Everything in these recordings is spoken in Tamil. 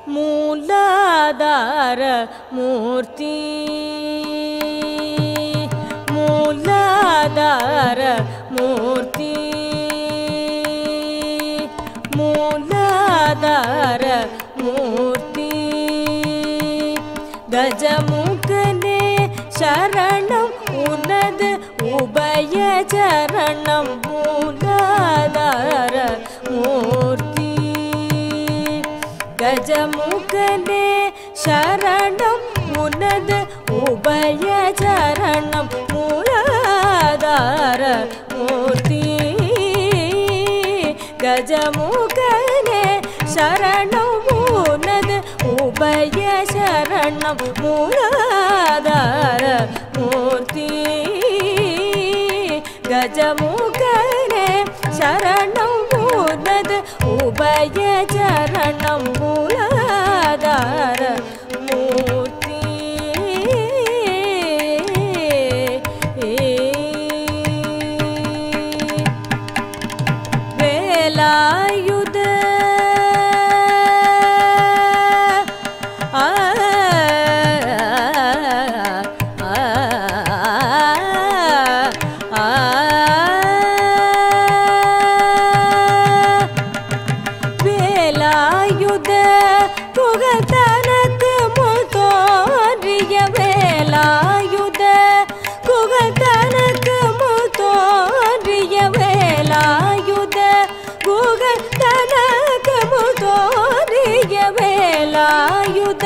மூலாதார மூர்த்தி மூலாதார மூர்த்தி மூலாதார மூர்த்தி கஜமுகனே சரணம் உனது உபய சரணம் மூலாதார மூர்த்தி கஜமுகனே சரணம் உனது உபய சரணம் மூலாதார மூர்த்தி கஜமுகனே சரணம் உனது உபய சரணம் மூலாதார மூர்த்தி கஜமுகனே சரணம் உனது உபய சரணம் மூலாதார மூர்த்தி வேலாயுத வேலாயுத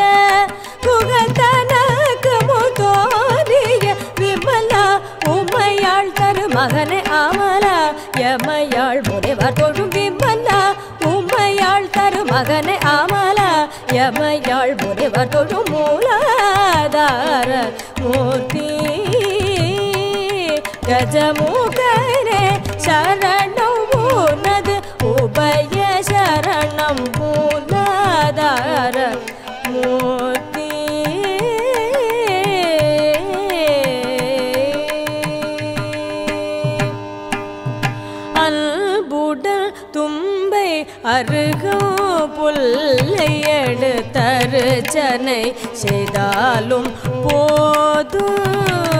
குகதனக முதோரிய விமலா உமையாள் தரு மகனே அமலா யமையாள் முனிவர் தொழும் விமலா உமையாள் தரு மகனே அமலா யமையாள் முனிவர் தொழும் மூலாதார மூர்த்தி கஜமுகனே சரணம் உனது உபய சரணம் மூலாதார மூர்த்தி அன்புடல் தும்பை அருகும் புல்லை எடுத்தருச்சனை செய்தாலும் போதும்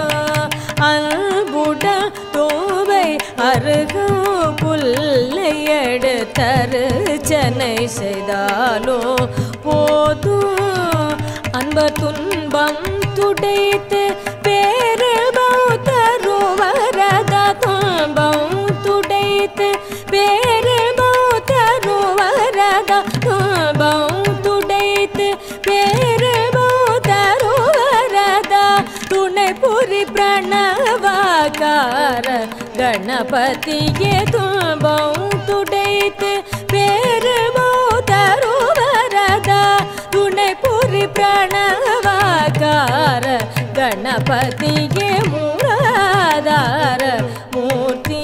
அன்புடல் தும்பை அருகும் புல்லை எடுத்தருச்சனை செய்தாலும் போதும் அன்பர் துன்பம் துடைத்து பேரபம் தருவரத துன்பம் துடைத்து பேரபம் தருவரத துன்பம் துடைத்து பேரபம் தருவரத துணை புரி பிரணவாகார கணபதியே துன்பம் துடைத்து பேரபம் தருவரத துணை புரி பிரணவாகார கணபதியே மூலாதார மூர்த்தி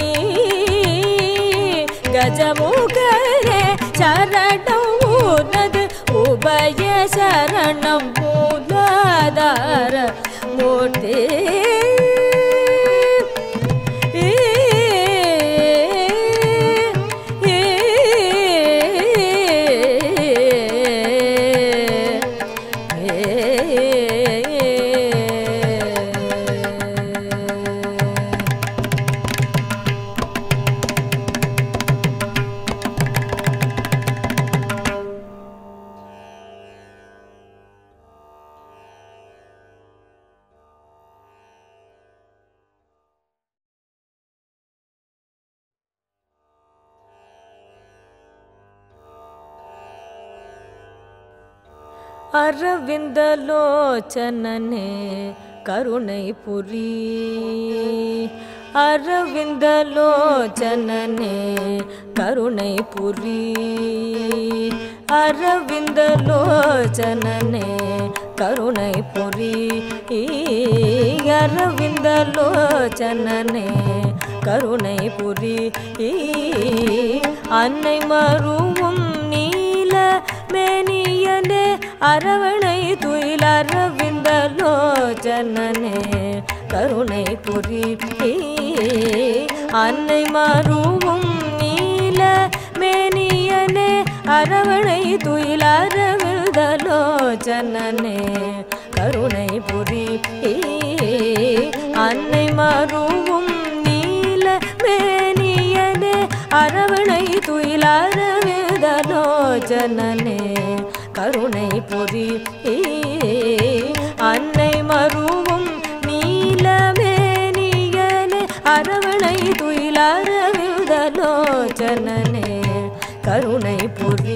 கஜமுகனே சரணம் உனது உபய சரணம் மூலாதார மூர்த்தி அரவிந்தலோச்சனனே கருணை புரி அரவிந்தலோச்சனனே கருணை புரி அரவிந்தலோச்சனனே கருணை புரி அரவிந்தலோச்சனனே கருணை புரி அன்னை மருவும் நீல மேனியனே அரவணை துயில் அரவிந்தலோச்சனனே கருணை புரி அன்னை மருவும் நீல மேனியனே அரவணை துயில் அரவிந்தலோச்சனனே அரவிந்தலோச்சனனே கருணை புரி அன்னை மருவும் நீல மேனியனே அரவணை துயில் அரவிந்தலோச்சனனே கருணை புரி அன்னை மருவும் நீல மேனியனே அரவணை துயில் அரவிந்தலோச்சனனே கருணை புரி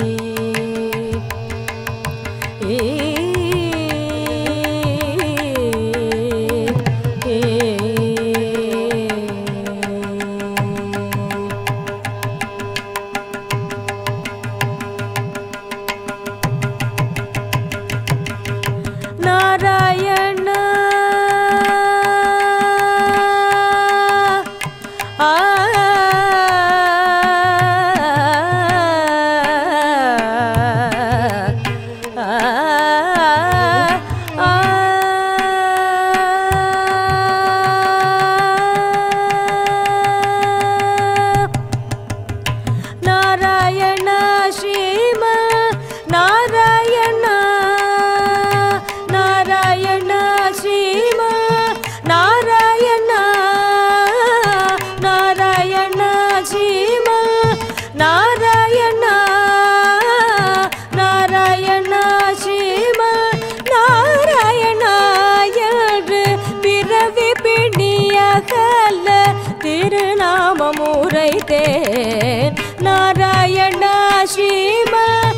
நாராயணா ஸ்ரீம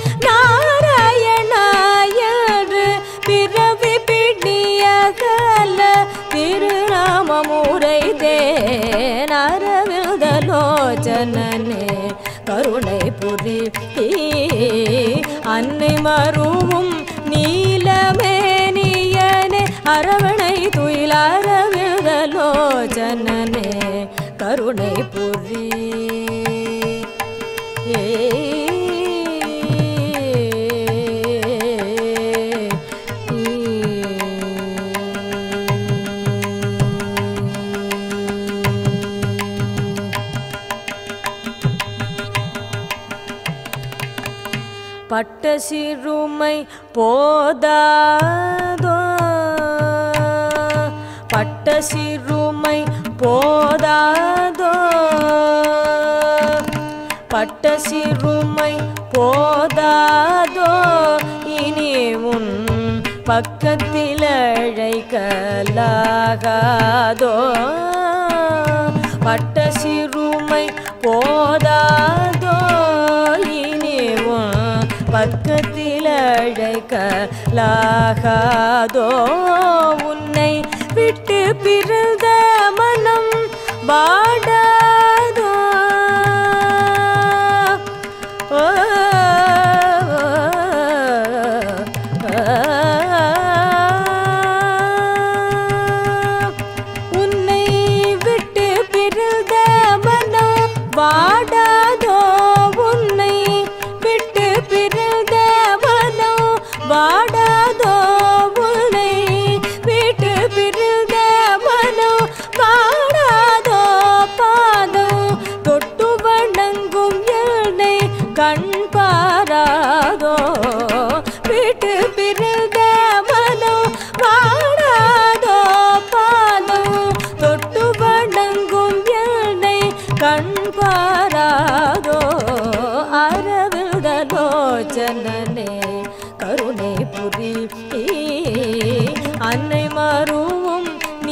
நாராயணாயர் பிறவி பிடியகல திருநாமமுரை தேன் அரவிந்தலோச்சனனே கருணை புரி அன்னை மருவும் நீலமேனியனே அரவணை துயில் அரவிந்தலோச்சனனே கருணை புரி பட்ட சிறுமை போதாதோ பட்ட சிறுமை போதாதோ பட்ட சிறுமை போதாதோ இனி உன் பக்கத்தில் அழைக்கலாகாதோ பட்ட சிறுமை போதாதோ இனி உன் பக்கத்தில் அழைக்கலாகாதோ உன்னை விட்டு பிறந்த மனம் வாடாதோ உன்னை விட்டு பிறந்த மனம் வாடாதோ உன்னை விட்டு பிறந்த மனம் வாடாதோ உன்னை விட்டு பிறந்த மனம் வாடாதோ பாதம் தொட்டு வணங்கும் என்னை கண் பாராதோ விட்டு பிறந்த மனம் வாடாதோ பாதம் தொட்டு வணங்கும் என்னை கண் பாராதோ அரவிந்தலோச்சனனே கருணை புரி அன்னை மருவும்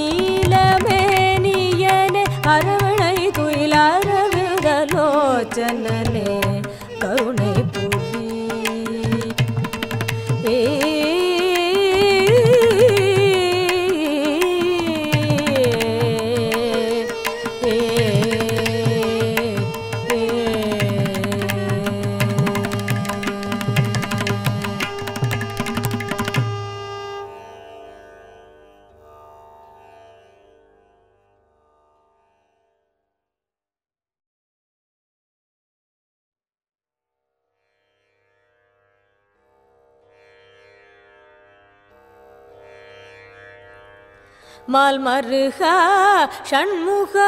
நீலமேனியனே அரவணை துயில் அரவிந்தலோச்சனனே கருணை புரி மால் மருகா ஷண்முகா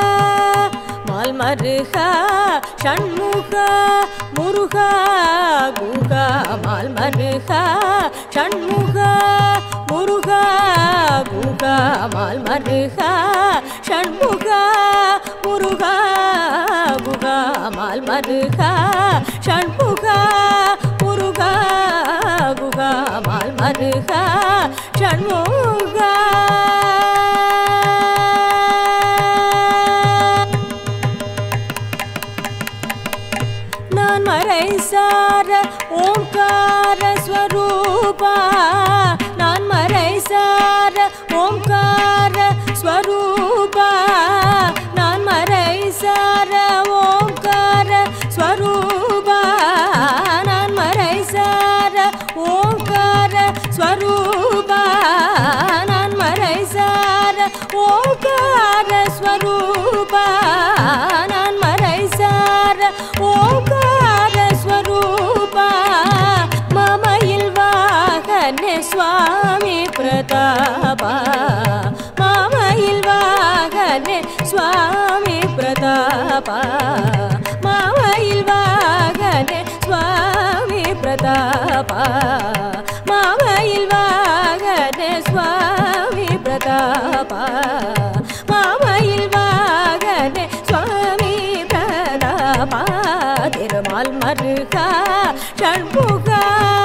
மால் மருகா ஷண்முகா முருகா மருகா ஷண்முகா முருகா குகா மால் மருகா ஷண்முகா முருகா குகா மால் மருகா ஷண்முகா முருகா குகா மால் மருகா ஷண்முகா. நான் மறைசார ஓம்கார ஸ்வரூபா நான் மறைசார ஓம்கார ஸ்வரூபா நான் மறைசார ஓம்கார ஸ்வரூபா நான் மறைசார ஓம்கார ஸ்வரூபா நான் மறைசார ஓம்கார ஸ்வரூபா நான் மறைசார ஓம்கார ஸ்வரூபா மாமயில் வாகனே சுவாமி பிரதாபா மாமயில் வாகனே சுவாமி பிரதாபா மாமயில் வாகனே சுவாமி பிரதாபா மாமயில் வாகனே சுவாமி பிரதாபா மாமயில் வாகனே சுவாமி பிரதாபா திருமால் மருகா ஷண்முகா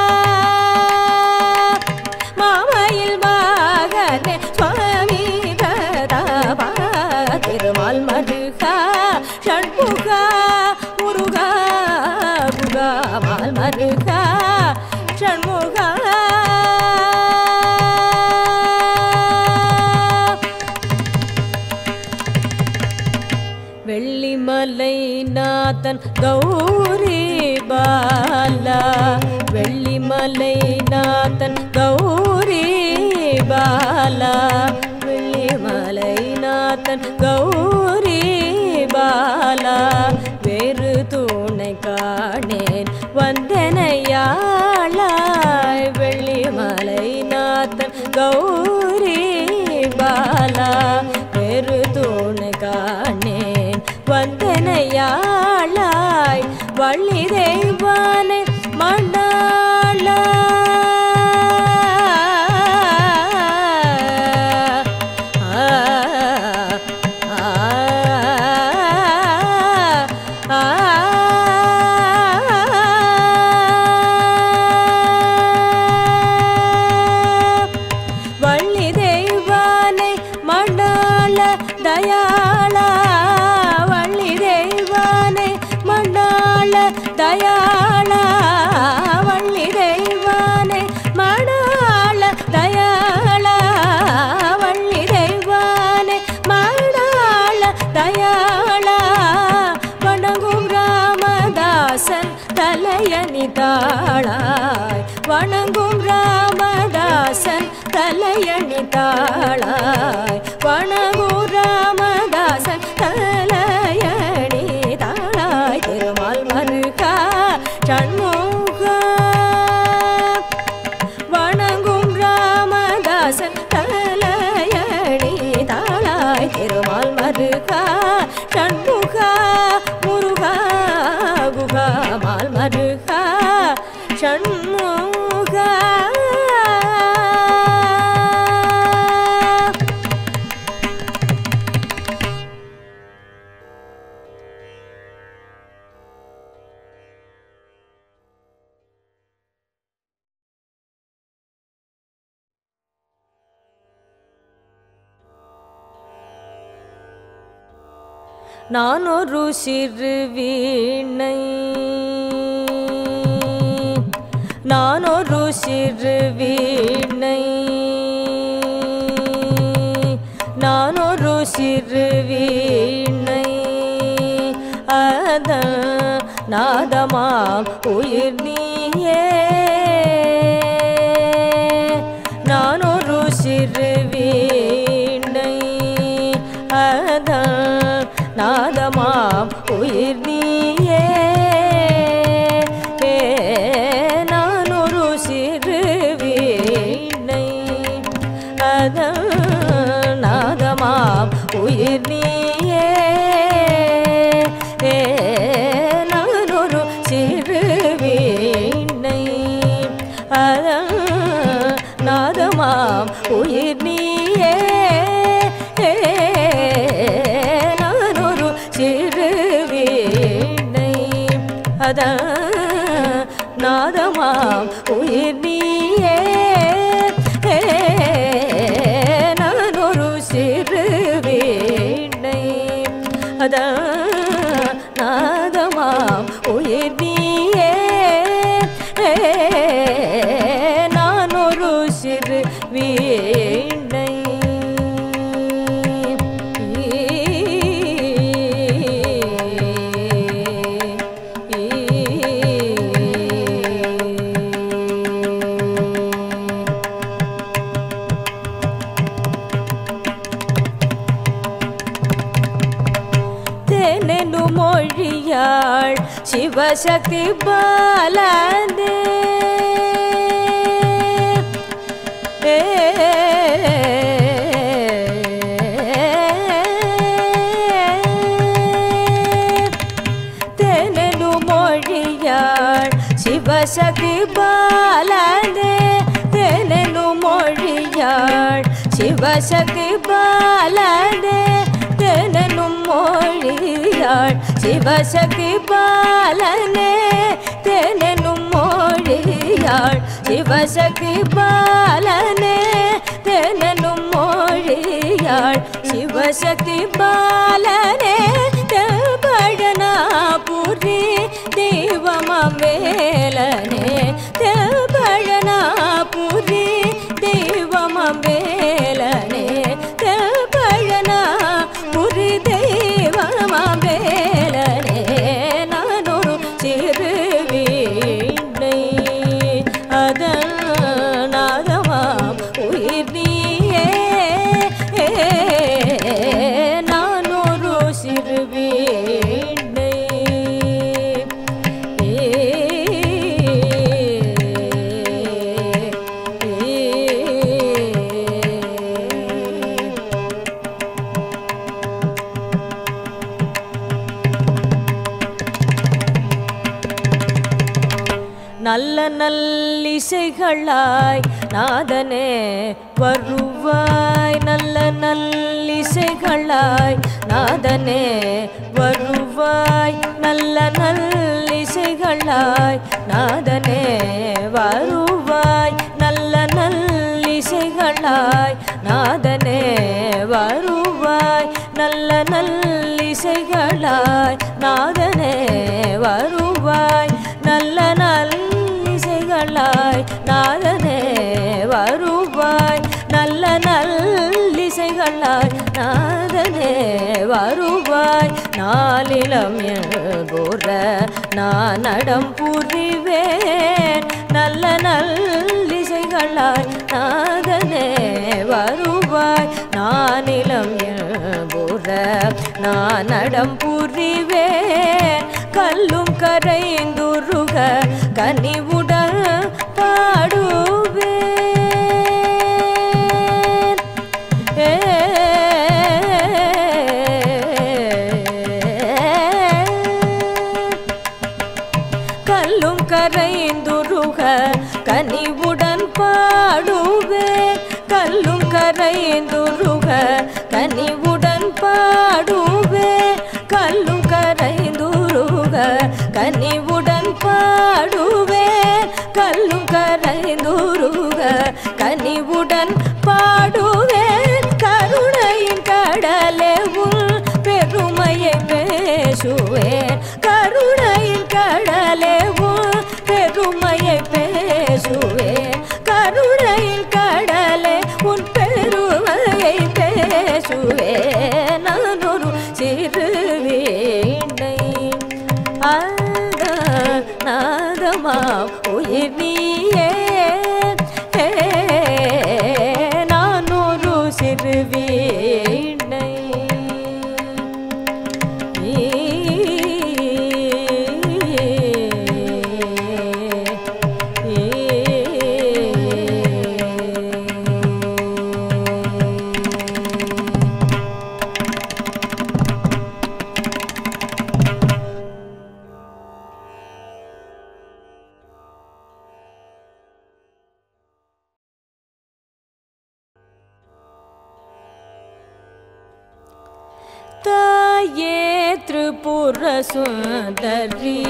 மாமயில் வாகனே சுவாமி பிரதாபா திருமால் மருகா ஷண்முகா முருகா குகா மால் மருகா ஷண்முகா. வெள்ளிமலை நாதன் கௌரி பாலா வெள்ளிமலை நாதன் கௌரி பாலா வெள்ளிமலை நாதன் கௌரி பாலா வேறு துணை காணேன் வந்தனையாளாய் வெள்ளிமலை நாதன் கௌரி பாலா வேறு துணை காணேன் வந்தனையாளாய் வள்ளி தெய்வானை மண்டாளா வள்ளி தெய்வானை மண்டாள தயாளா வள்ளி தெய்வானை மண்டாள தயாளா வள்ளி தெய்வானை மண்டாள தயாளா வள்ளி தெய்வானை மண்டாள தயாளா வணங்கும் ராமதாசன் தலையணி தாளாய் வணங்கும் ராமதாசன் தலையணி தாளாய் வணங்கும் ராமதாசன் தலையணி தாளாய் திருமால் மருகா ஷண்முகா வணங்கும் ராமதாசன் தலையணி தாளாய் திருமால் மருகா ஷண்முகா முருகா குகா மால் மருகா ஷண்முகா. நான் ஒரு சிறு வீணை நான் ஒரு சிறு வீணை நான் ஒரு சிறு வீணை அதன் நாதமாம் உயிர் நீயே நான் ஒரு சிறு வீணை அதன் நாதமாம் உயிர் நீயே நான் ஒரு சிறு வீணை அதன் நாதமாம் உயிர் நீயே நான் ஒரு சிறு வீணை அத நாதமாம் உயிர் நீயே நான் ஒரு சிறு வீணை அத நாதமாம் உயிர் நீயே நான் ஒரு சிறு வீணை மொழியாள் சிவசக்தி பாலனே தெனனு மொழியாள் சிவசக்தி பாலனே தெனனு மொழியாள் சிவசக்தி பாலனே தெனனும் மொழியாள் சிவசக்தி பாலனே தெனனும் மொழியாள் சிவசக்தி பாலனே தெனனும் மொழியாள் சிவசக்தி பாலனே தெபழனாபுரி தெய்வமவேலனே தெபழனாபுரி தெய்வமவேலனே தெபழனாபுரி தெய்வமவேலனே நானொரு சிறு வீணை அதன் நாதமாம் உயிர் நீயே நானொரு சிறு வீணை நல்ல நல்லிசைகளாய் நாதனே வருவாய் நல்ல நல்லிசைகளாய் நாதனே வருவாய் நல்ல நல்லிசைகளாய் நாதனே வருவாய் நல்ல நல்லிசைகளாய் நாதனே வருவாய் நல்ல நல்லிசைகளாய் நாதனே வருவாய் நல்ல நல்லிசைகளாய் நாதனே வருவாய் நல்ல நல்லிசைகளாய் நாதனே வருவாய் நாளிலம் என்புற நான் நடம் புரிவேன் நல்ல நல்லிசைகளாய் நாதனே வருவாய் நானிலம் என்புற நான் நடம் புரிவேன் கல்லும் கரைந்துருக கனிவுடன் பாடுவேன் கல்லும் கரைந்துருக கனிவுடன் பாடுவேன் கல்லும் கரைந்துருக கனிவுடன் பாடுவேன் கல்லும் கரைந்துருக கனிவுடன் பாடுவேன் கல்லும் கரைந்துருக கனிவுடன் பாடுவேன் கருணையின் கடலே உன் பெருமையை பேசுவேன் கருணையின் கடலே உன் பெருமையை பேசுவேன் கருணையின் கடலே உன் பெருமையை பேசுவேன் நான் ஒரு சிறு வீணை அந்த நாதமாம் உயிர் நீயே நான் ஒரு சிறு வீணை தாயே Tripura Sundari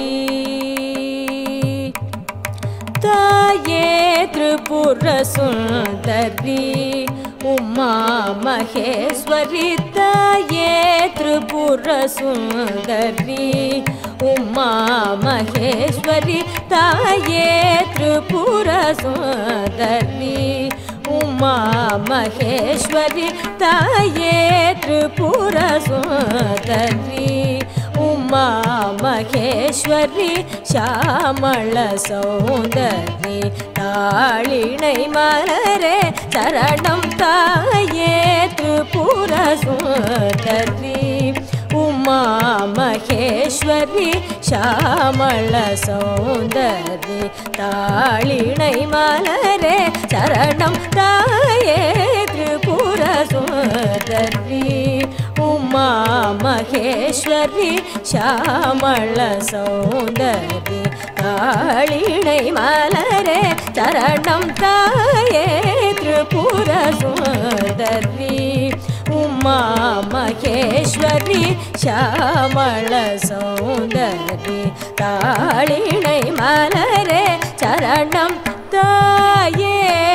Taye Tripura Sundari Uma Maheshwari Taye Tripura Sundari Uma Maheshwari Taye Tripura Sundari Uma Maheshwari Taye Tripura Sundari Uma Maheshwari Shamala Saundari Talinai Malare Saranam Taye Tripura Sundari Uma Maheshwari Shamala Saundari Talinai Malare Saranam Taye Tripura Sundari Uma Maheshwari Shamala Saundari Talinai Malare Saranam Taye Tripura Sundari Uma Maheshwari Shamala Saundari Talinai Malare Saranam Taye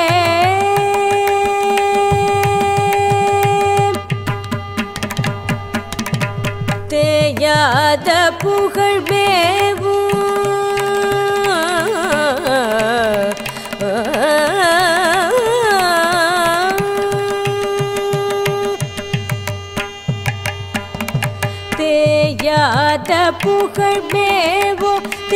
Teyada Pugal Bevu Teyada Pugal Bevu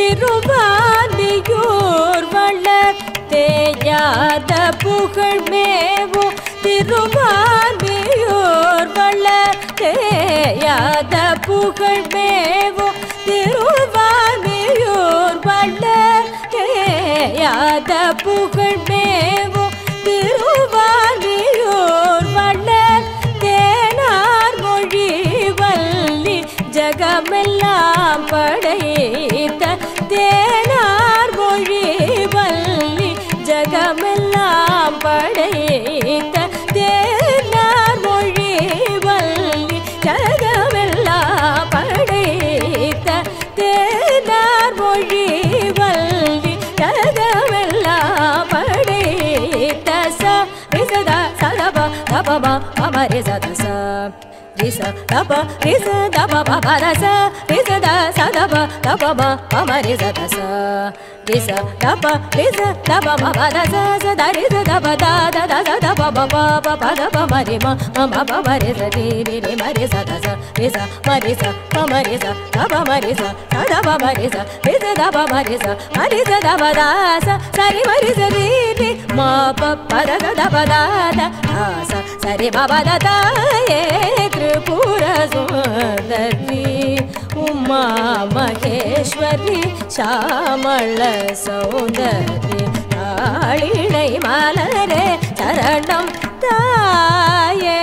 Tiruvaniyor Valar Teyada Pugal Bevu Tiruvaniyor Valar Teyada Pugal Bevu Tiruvaniyor Valar Teyada Pugal Bevu Tiruvaniyor Valar Tenar Mozhi Valli Jagamellam Padaitha Tenar Mozhi Valli Jagamellam Padaitha Tenar Mozhi Valli Jagamellam Padaitha Tenar Mozhi Valli Jagamellam Padaitha Sa Risa Sa Ba Ba Ba Ba Risa Sa Risa Da Ba Risa Da Ba Ba Ba Da Sa Risa Da Sa Da Ba Ba Ba Risa Da Sa Risa Da Ba Risa Da Ba Ba Ba Da Sa Sa Da Risa Da Ba Da Da Da Da Da Ba Ba Ba Ba Ba Da Ba Ma Re Ma Ma Ba Ba Risa Re Re Re Ma Risa Da Sa Risa Ma Risa Ma Ma Risa Da Ba Ma Risa Da Da Ba Ma Risa Risa Da Ba Ma Risa Ma Risa Da Ba Da Sa Sa Re Ma Risa Re Re Ma Ba Ba Da Da Ba Da Da Sa Sa Re Ba Ba Da Da Ye Tripura Sundari Uma Maheshwari Shamala Saundari Talinai Malare Saranam Taye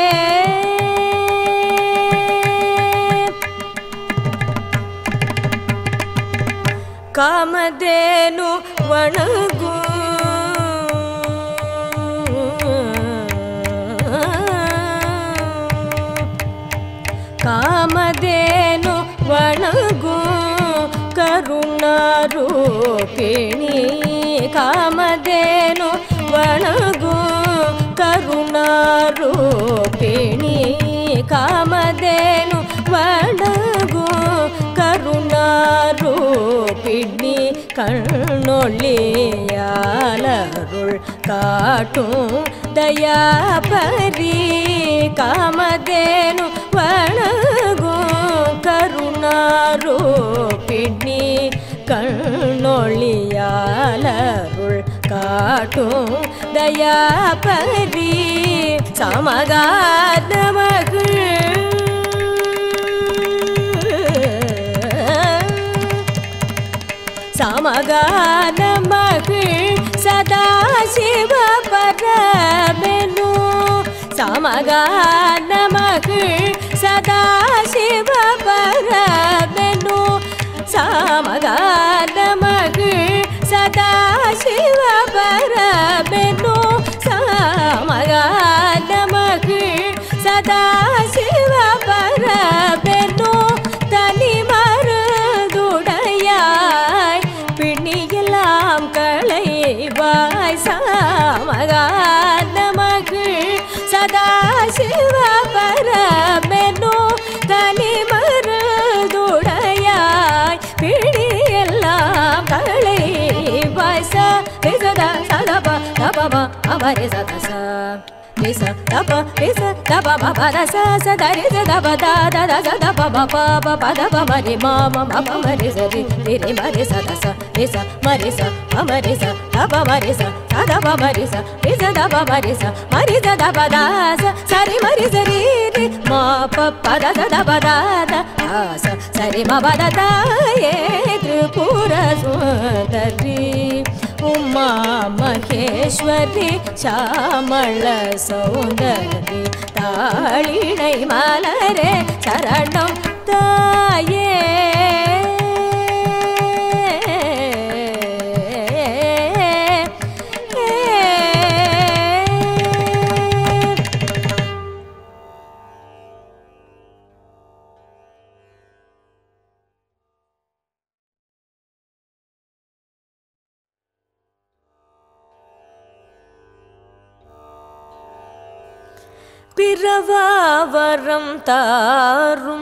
Kamadenu Vanagu Kamadenu Vanagu Karunarupini Kamadenu Vanagu Karunarupini Kamadenu Vanagu Karunarupini Kannolliyalarul Kaatum Dayapari Kamadenu Vanagu Karunarupini Kannolliyalarul Kaatum Dayapari Samagadamagal Samagadamagal Sadashiva Paramenu Samagadamagal Sadashiva Paramenu Samagadamagal Sadashiva Paramenu Samagadamagal Sadashiva Paramenu re sa da sa re sa da pa ba ba da sa sa da re sa da ba da sa da pa ba da ba ma re ma re sa re ma re sa da sa ma re sa da ba ma re sa da ba ma re sa da ba ma re sa da ba da sa re ma re sa re ma pa da da ba da sa re ma ba da ye Tripura Sundari Uma Maheshwari Shamala Saundari Talinai Malare Charanam Taye Piravaram tarum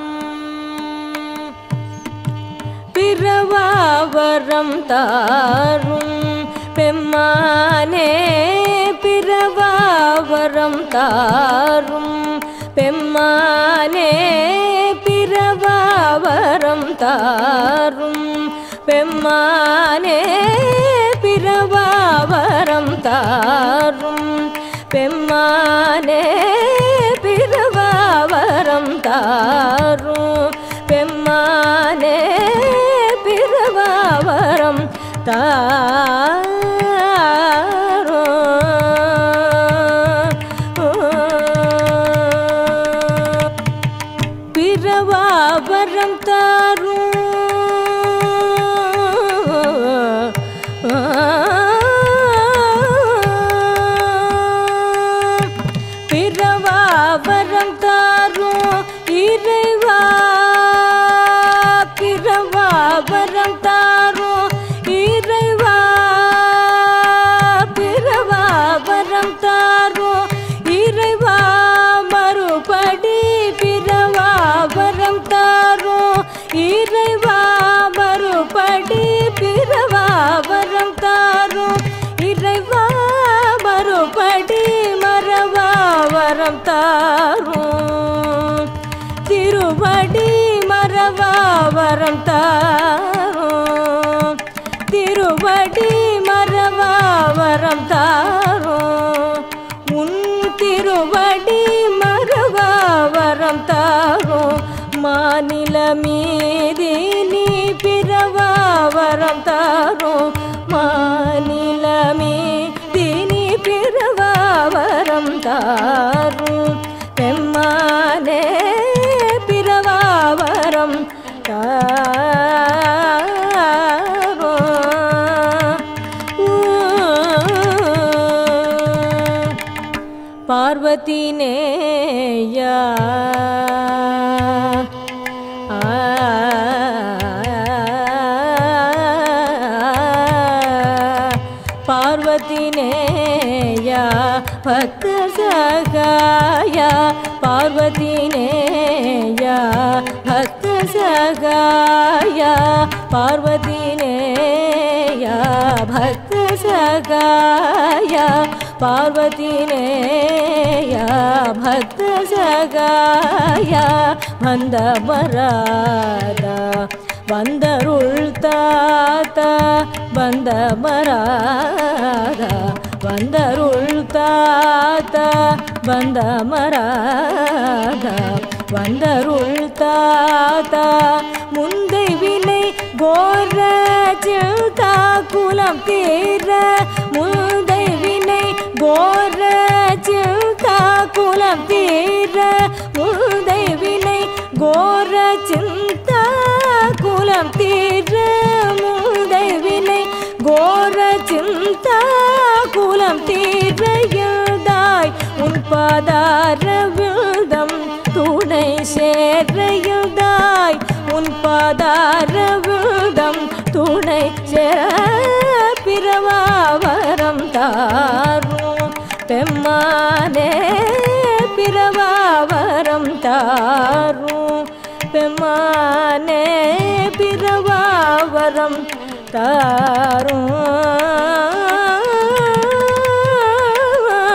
Pemmane Piravaram tarum Pemmane Piravaram tarum Pemmane Piravaram tarum Pemmane Piravaram tarum Pemmane Piravaram tarum Piravaram tarum Piravaram tarum Iraiva Piravaram tarum Iraiva Piravaram tarum Iraiva Marupadi Piravaram tarum Iraiva Marupadi Piravaram tarum Iraiva Marupadi Maravaram tarum Tiruvadi Maravaram tarum Tiruvadi Maravaram tarum Un Tiruvadi Maravaram tarum Manila Midini Piravaram tarum Manila Midini Piravaram tarum Pemmane Piravaram tarum Parvati Neya Parvati Neya Bhakta Sagaya Parvati Neya Bhakta Sagaya Parvati Neya Bhakta Sagaya Parvati Neya Bhakta Sagaya Banda Marada Bandarul Tata Banda Marada Bandarul Tata Banda Marada Bandarul Tata Mundai Vinai Gora Chilta Kulam Tira Mundai Vinai Gora Chilta Kulam Tira Mundai Vinai Gora Chilta Kulam Tira Mundai Vinai Gora Chilta Kulam Tira Yildai Un Padara Vildam Tunai Sera Yildai Un Padara Vildam Tunai Sera Piravaram tarum Pemmane Piravaram tarum Pemmane Piravaram tarum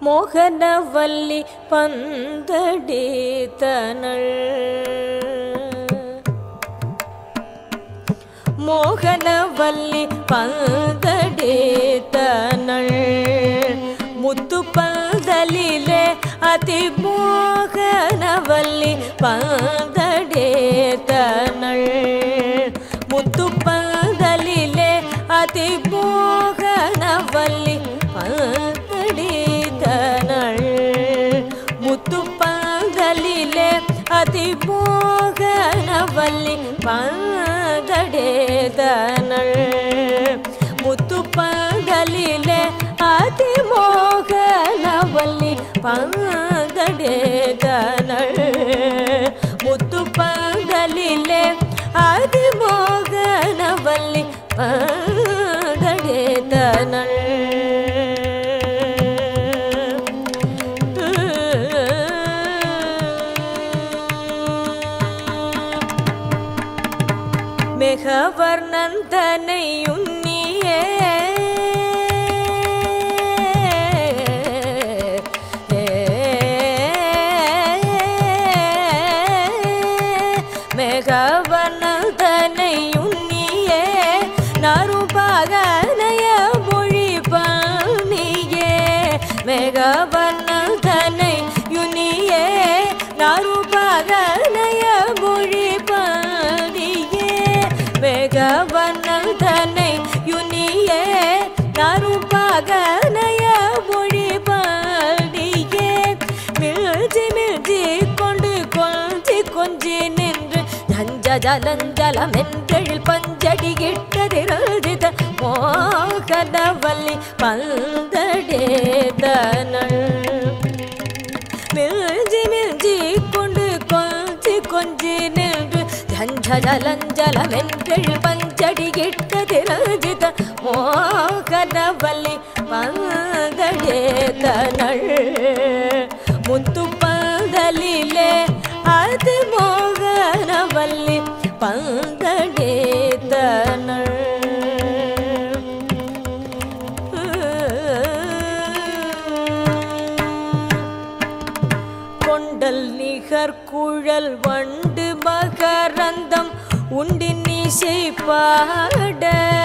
Mohanavalli பந்தடித்தனள் Mohanavalli பந்தடித்தனள் முத்து பந்தலிலே அதிமோகனவல்லி பந்தடித்தனள் முத்து பந்தலிலே அதிமோகனவல்லி பந்தடித்தனள் முத்து பந்தலிலே அதிமோகனவல்லி பந்தடித்தனள் முத்து பந்தலிலே அதிமோகனவல்லி பந்தடித்தனள் முத்து பந்தலிலே அதிமோகனவல்லி பந்தடித்தனள் மெகவர்ணந்தனையுன்னியே மெகவர்ணந்தனையுன்னியே நறுபகனய மொழி பணியே மெகவர்ணந்தனையுன்னியே நறுபகனய மொழி பணியே மெகவர்ணந்தனையுன்னியே நறுபகனய மொழி பணியே மிழ்ச்சி மிழ்ச்சி கொண்டு கொஞ்சி கொஞ்சி நின்று ஜலஞ்சலமென்றெழில் பஞ்சடிகிட்டதிரதித மோகனவல்லி பந்தடித்தனள் மிழ்ச்சி மிழ்ச்சி கொண்டு கொஞ்சி கொஞ்சி நின்று ஜலஞ்சலமென்றெழில் பஞ்சடிகிட்டதிரதித மோகனவல்லி பந்தடித்தனள் முத்து பந்தலிலே அதிமோகனவல்லி பந்தடித்தனள் கொண்டல் நிகர் குழல் வண்டு மகரந்தம் உண்டின் இசை பாட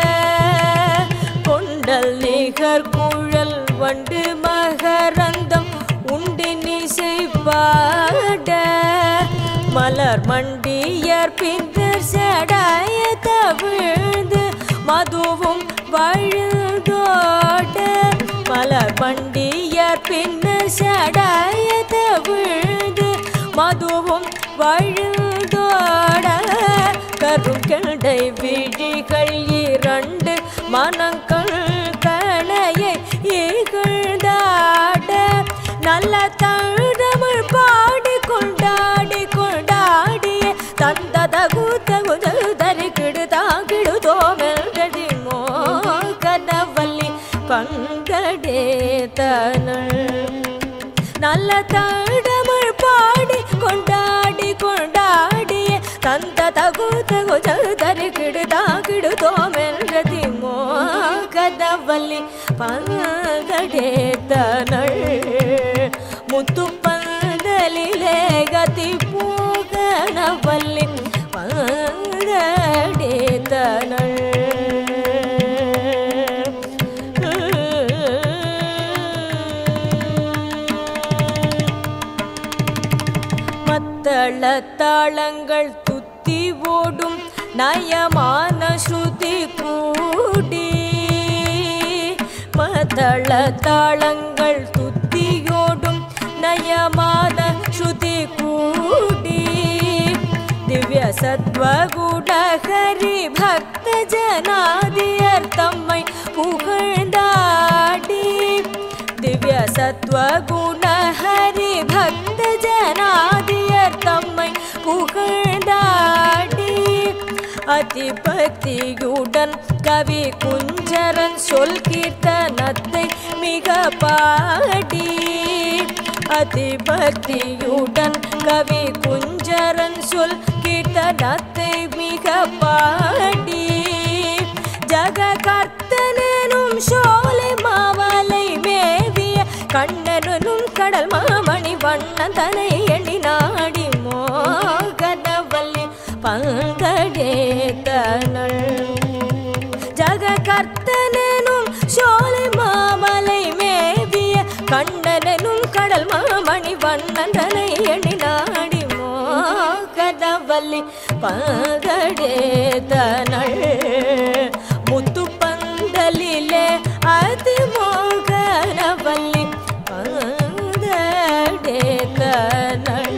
கொண்டல் நிகர் குழல் வண்டு மகரந்தம் உண்டின் இசை பாட மலர் மண்டியர் பின்னர் சடாய தவிழ்ந்து மதுவும் வழுதோட மலர் மண்டியர் பின்னர் சடாய தவிழ்ந்து மதுவும் வழுதோட கருங்கடை விழிகள் இரண்டு மனங்கள் கணையை இகழ்ந்தாட நல்ல தமிழ் பாடி கொண்டாடி கொண்டாடிய தந்ததகுதகுதல் தரிக்கிடு தாக்கிடு தோமெல்கடி மோகனவல்லி பந்தடித்தனள் நல்ல தமிழ் பாடி கொண்டாடி கொண்டாடிய தந்ததகுதகுதல் தரிக்கிடு தாக்கிடு தோமெல்கடி மோகனவல்லி பந்தடித்தனள் முத்து பந்தலிலே கதி போகனவல்லி பந்தடித்தனள் மத்தள தாளங்கள் துத்தி ஓடும் நயமான ஸ்ருதி கூடி மத்தள தாளங்கள் துத்தியோடும் நயமான ஸ்ருதி கூடி திவ்ய சத்வகுண ஹரி பக்த ஜனாதியர் தம்மை புகழ்ந்தாடி திவ்ய சத்வகுண ஹரி பக்த ஜனாதியர் தம்மை புகழ்ந்தாடி அதிபக்தியுடன் கவி குஞ்சரன் சொல் கீர்த்தனத்தை மிக பாடி அதிபக்தியுடன் கவி குஞ்சரன் சொல் கீர்த்தனத்தை மிக பாடி ஜககர்த்தனும் சோலை மாவலை மேவிய கண்ணனு வண்ணந்தனை எண்ணி நாடி மோகனவல்லி பங்கடேத்தனள் ஜககர்த்தனும் சோலை மாமலை மேவிய கண்ணனும் கடல் மாமணி வண்ணந்தனை எண்ணி நாடி மோகனவல்லி பங்கடேத்தனள் முத்து பந்தலிலே அதிமோகனவல்லி பங்கடேத்தனள்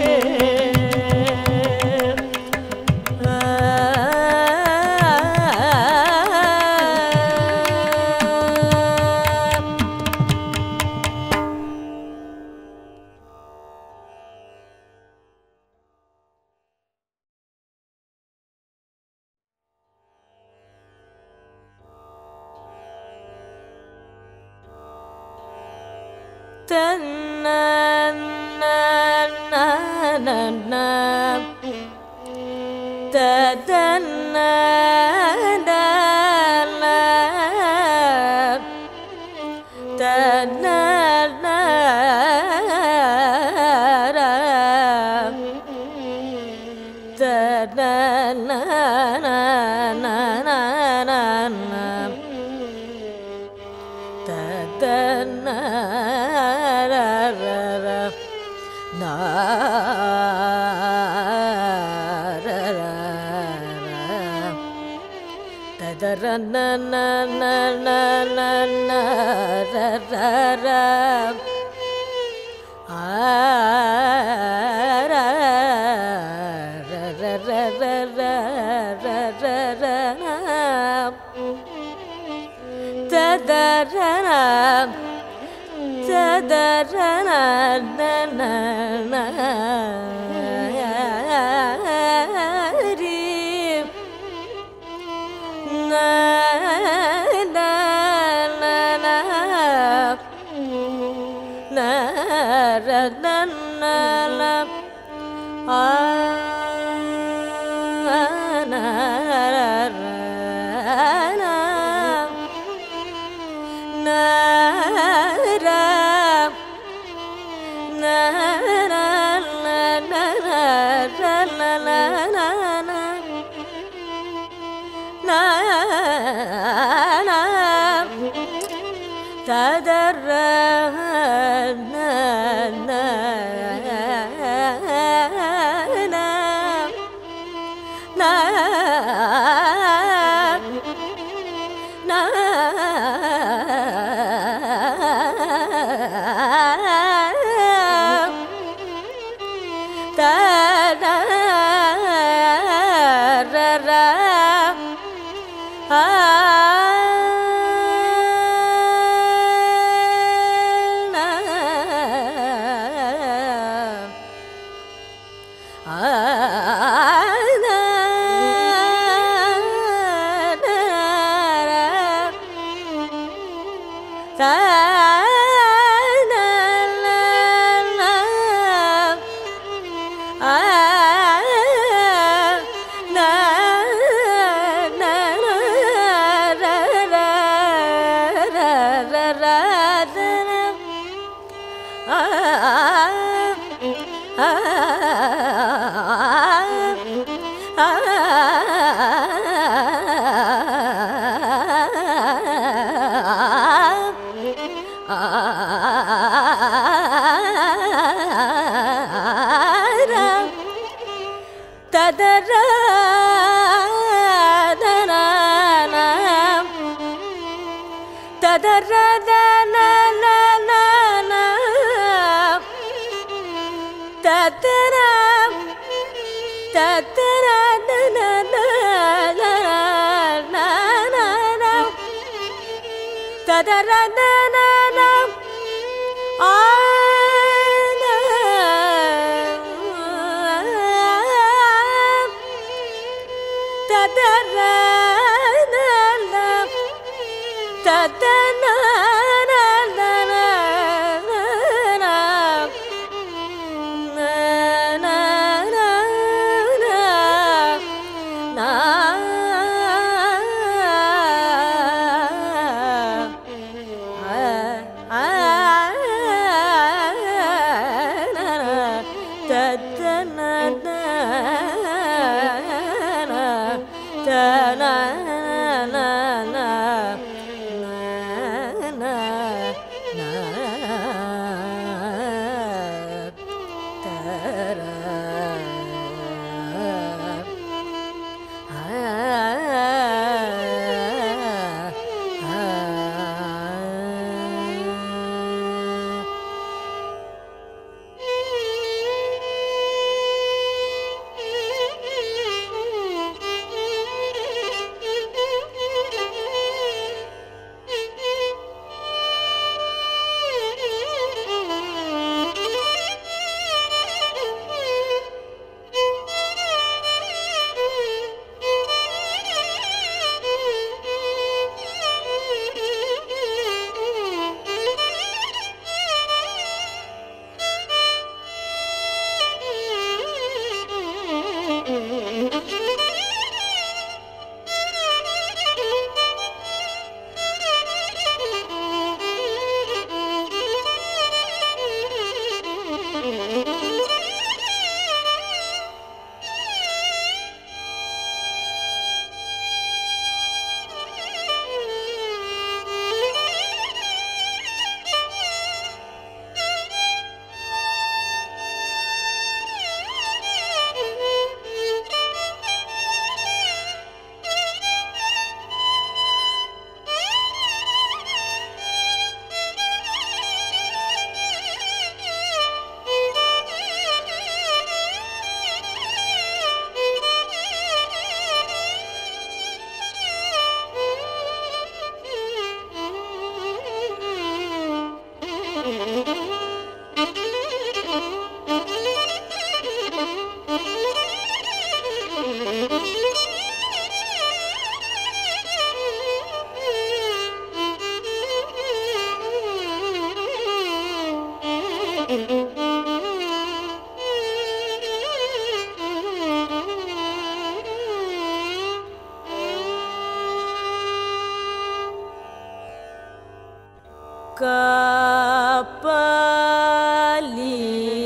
காப்பாலி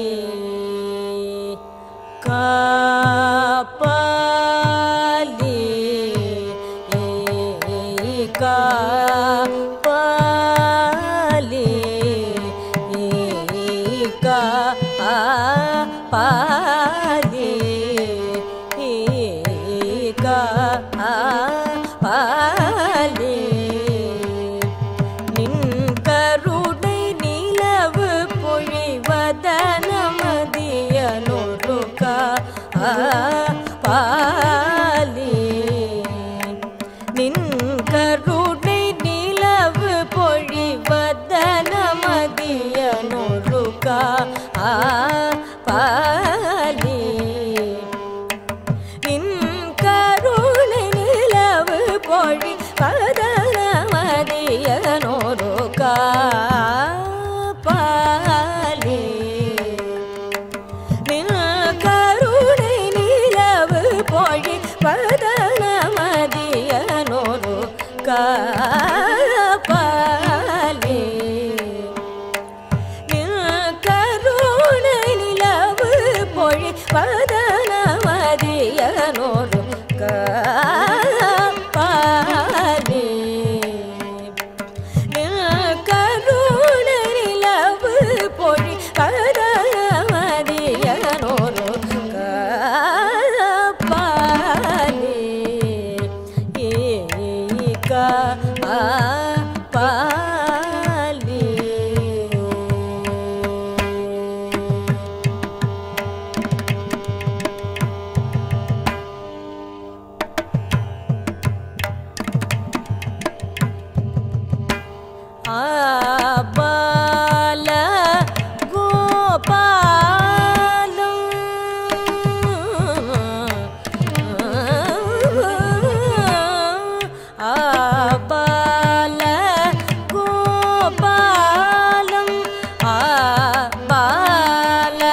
காப்பாலி காப்பாலி காப்பாலி காப்பாலி நின் கருணை நிலவு பொழிவதனமதியனொரு காப்பாலி நின் கருணை நிலவு பொழிவதனமதியனொரு காப்பாலி நின் கருணை நிலவு பொழிவதனமதியனொரு காப்பாலி நின் கருணை நிலவு பொழிவதனமதியனொரு காப்பாலி நின் கருணை நிலவு பொழிவதனமதியனொரு காப்பாலி நின் கருணை நிலவு பொழிவதனமதியனொரு காப்பாலி காப்பாலி ஆபால கோபாலம் ஆபால கோபாலம் ஆபால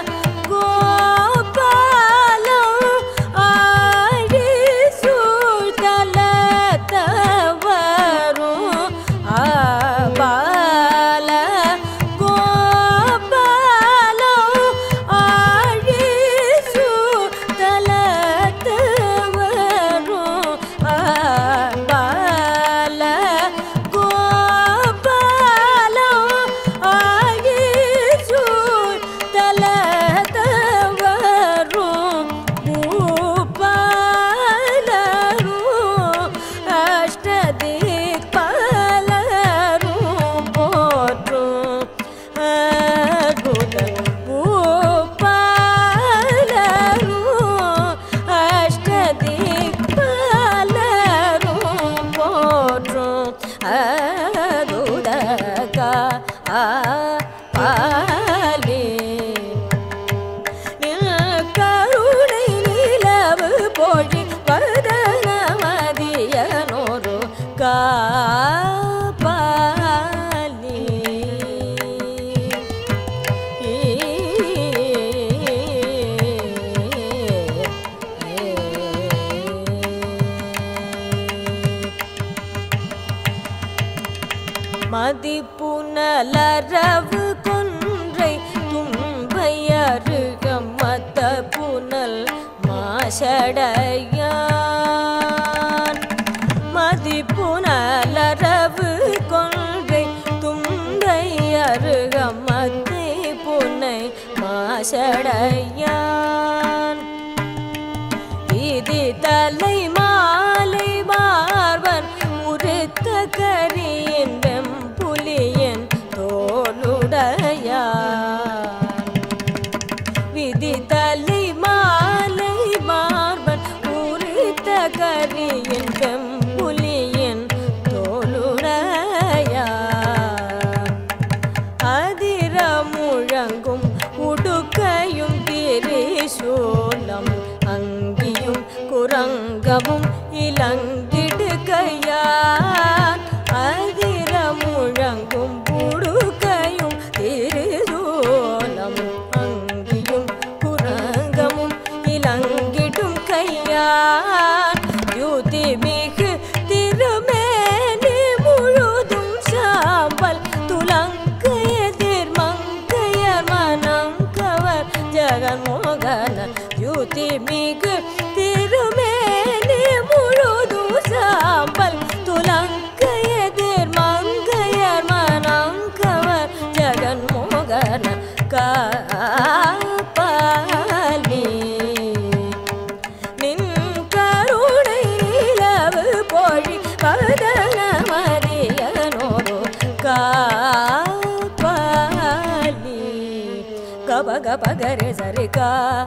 கோபாலம் ஆழி சூழ்தலத்தவரும் ஆபால கோபாலம் ஆழி சூழ்தலத்தவரும் ஆபால கோபாலம் ஆழி சூழ்தலத்தவரும் பூபாலரும் அஷ்டதிக்பாலரும் போற்றும் அற்புத பூபாலரும் அஷ்டதிக்பாலரும் போற்றும் அற்புத காப்பாலி நின் கருணை நிலவு பொழிவதனமதியனொரு காப்பாலி மதிப்புனலரவு கொன்றை தும்பை அருகமத்த புனல் மாசடையான் மதிப்புனலரவு கொன்றை தும்பை அருகமத்தை புனை மாசடையான் இது தலை மாலை மார்பன் உருத்த கரியின் வெம்புலியின் தோளுடையான் விதி தலை மாலை மார்பன் உருத்த கரியின் வெம்புலியின் தோளுடையான் அதிர முழங்கும் உடுக்கையும் திரிசூலம் அங்கியும் குரங்கமும் இலங்கிடுகையான் அதிர முழங்கும் உடுக்கையும் திரிசூலம் அங்கியும் குரங்கமும் இலங்கிடும் கையான் யுதி மிகு திருமேனி முழுதும் சாம்பல் gare sare ga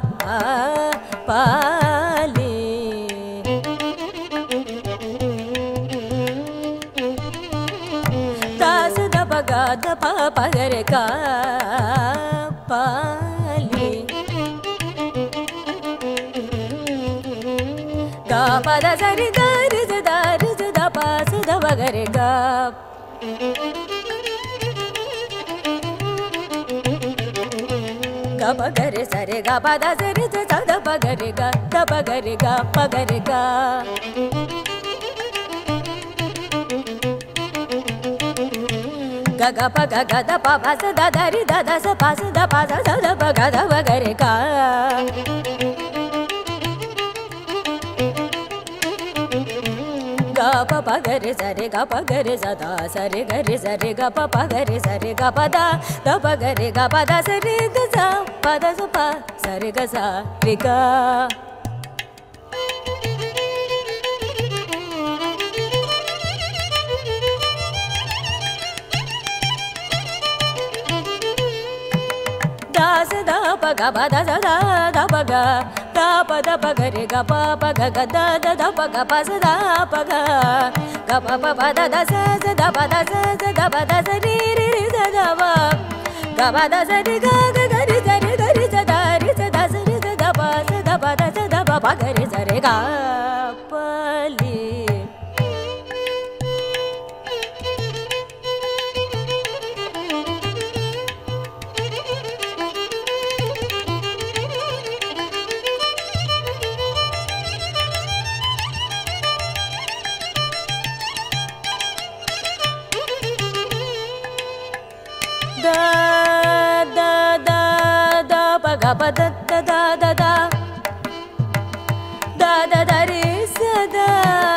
pali da sa da pa ga da pa gare ga pali ga pa da sare ga re da pa sa da pa gare ga ga pa gare sare ga pa da sare sa da pa gare ga pa gare ga ga ga pa ga da pa pa sa da ri da sa pa sa da pa ga da pa gare ga ga pa gare sare ga pa gare sa da sare ga pa gare sare ga pa da pa gare ga pa da sare ga sa pa da sa pa sare ga sa re ga da sa da pa ga pa da sa da pa ga da pa gare ga pa ga ga da pa ga pa sa da pa ga pa da sa da pa da sa ri da pa ga pa da sa ri ga ri sa da sa ri da pa gare sa re ga pali da pa ga pa da ri sa da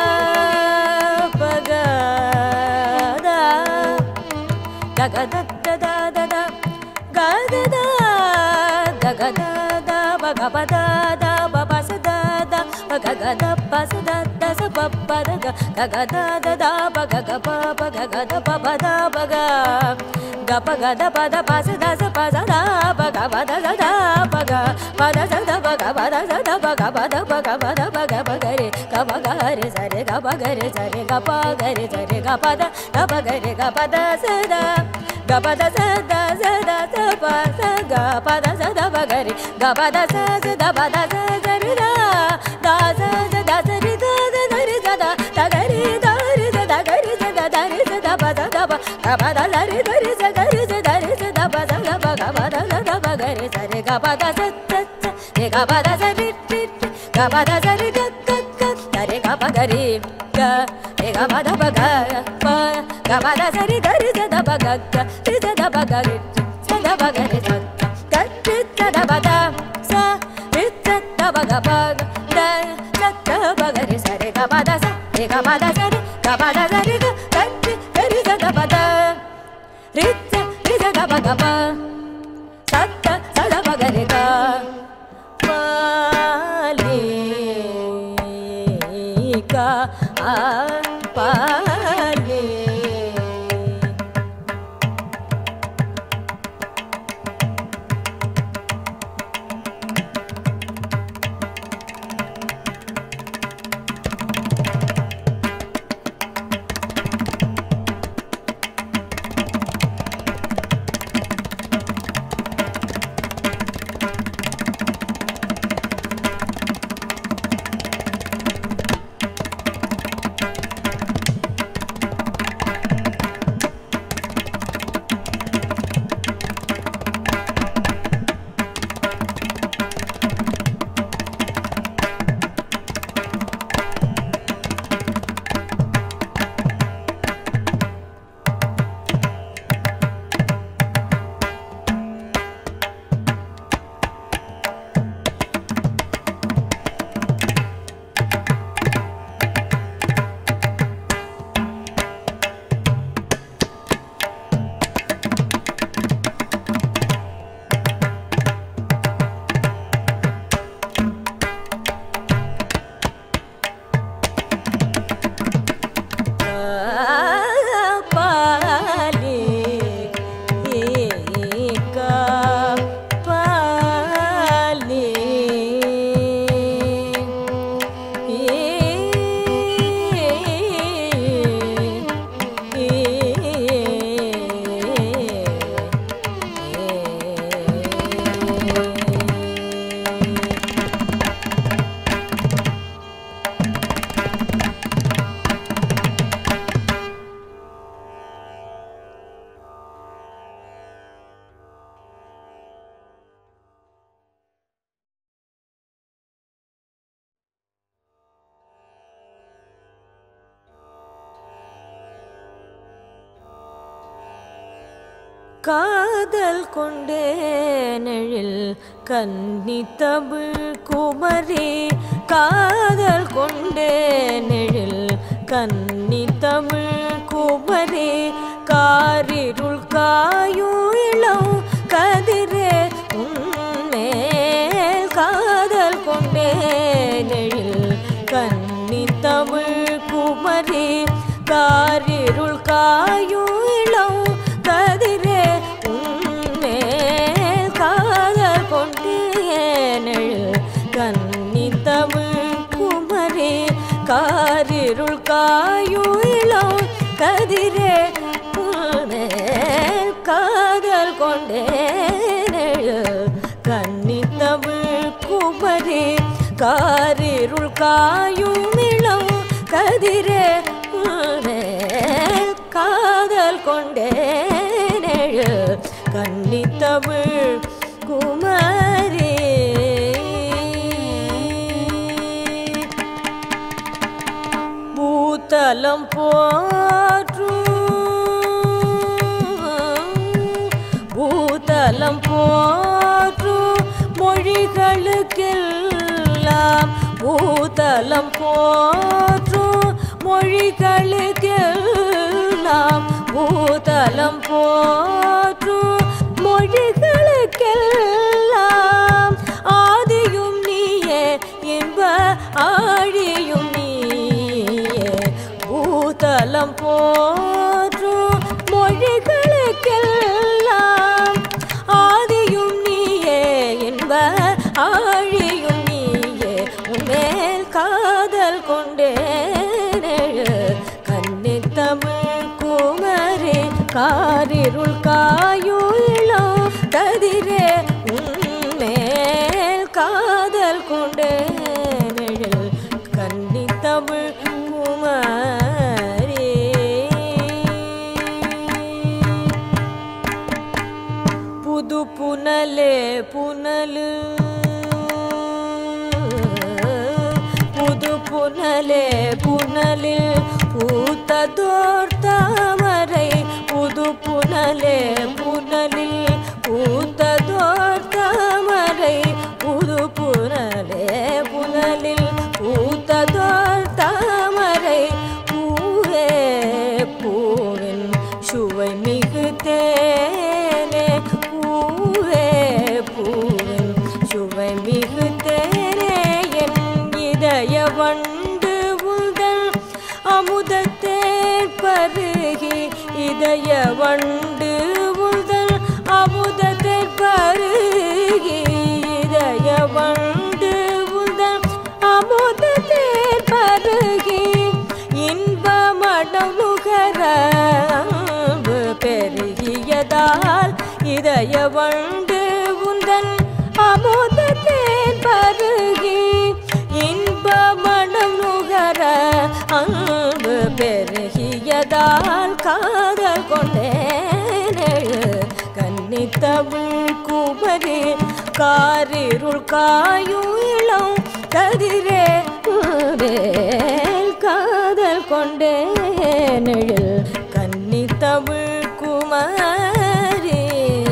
pa ga da ga ga da ga pa ga pa da pa sa da pa ga da pa sa da sa pa pa da ga ga da pa ga pa ga da pa da pa ga ga pa ga da pa sa da pa da pa ga pa da pa ga pa da pa ga pa da pa ga pa da pa ga re ga pa ga re sa re ga pa ga re sa re ga pa ga re sa re ga pa da pa ga re ga pa da sa da ga pa da sa pa sa ga pa da pa ga re ga pa da sa pa da re da sa re ga re sa da ga re da re sa da ga re sa da re sa da pa ga pa da re ga re sa da pa sa ga pa da pa ga re sa re ga pa da sa re ga pa da sa ri ga pa da sa re ga re ga pa ga re ga re ga pa da pa ga pa da sa re ga re sa da pa ga re sa da pa ga re sa da pa ga re sa ga re sa da pa da sa re sa da pa ga pa da sa pa ga re sa re ga pa da sa re ga pa da sa re ga pa da sa re ga re sa da pa da re sa da pa ga pa sa da pa ga re ga pali ga pali காதல் கொண்டேனெழில் கன்னி தமிழ் குமரி காதல் கொண்டேனெழில் கன்னி தமிழ் குமரி காரிருள் காயும் இளம் கதிரே உன்மேல் காதல் கொண்டேனெழில் கன்னி தமிழ் குமரி காரிருள் காயும் இளம் கதிரே உன்மேல் காதல் கொண்டேனெழில் கன்னி தமிழ் குமரி காரிருள் காயும் இளம் கதிரே உன்மேல் காதல் கொண்டேனெழில் கன்னி தமிழ் குமரி காரிருள் காயும் இளம் கதிரே உன்மேல் காதல் கொண்டேனெழில் கன்னி தமிழ் குமரி பூதலம் போற்றும் மொழிகளுக்கெல்லாம் பூதலம் போற்றும் மொழிகளுக்கெல்லாம் பூதலம் போற்றும் மொழிகளுக்கெல்லாம் ஆதியும் நீயே இன்ப ஆழியும் நீயே பூதலம் போற்றும் மொழிகளுக்கெல்லாம் ஆதியும் நீயே இன்ப ஆழியும் நீயே உன்மேல் காதல் கொண்டேனெழில் கன்னி தமிழ் குமரி காரிருள் காயும் இளம் கதிரே உன்மேல் காதல் கொண்டேனெழில் கன்னி தமிழ் குமரி புது புனலே புனலு புது புனலே புனலில் பூத்ததோர் தாமரை புது புனலே புனலில் பூத்ததோர் தாமரை புது புனலே புனலில் பூத்ததோர் தாமரை பூவே பூவின் சுவை மிகு தேனே பூவே பூவின் சுவை மிகு தேனே என் இதய வண்டு உந்தன் அமுதத்தேர் பருகி இதய வண்டு உந்தன் அமுதத்தேர் பருகி இதய வண்டு உந்தன் அமுதத்தேர் பருகி இன்பமடம் நுகர பெருகியதால் இதய வண்டு உந்தன் அமுதத்தேர் பருகி இன்பமடம் நுகர அன்பு பெருகியதால் காதல் கொண்டேனெழில் கன்னி தமிழ் குமரி காரிருள் காயும் இளம் கதிரே உன்மேல் காதல் கொண்டேனெழில் கன்னி தமிழ் குமரி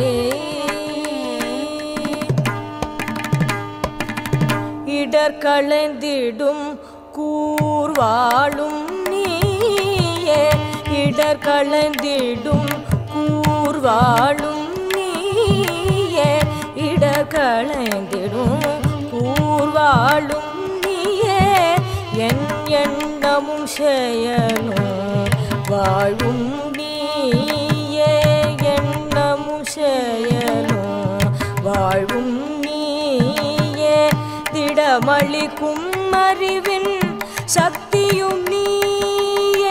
இடர் களைந்திடும் கூர்வாழும் நீயே இடர் களைந்திடும் கூர்வாழும் நீயே இடர் களைந்திடும் கூர்வாழும் நீயே என் எண்ணமும் செயலும் வாழும் நீயே எண்ணமும் செயலும் வாழும் நீயே திடமளிக்கும் அறிவின் சக்தியும் நீயே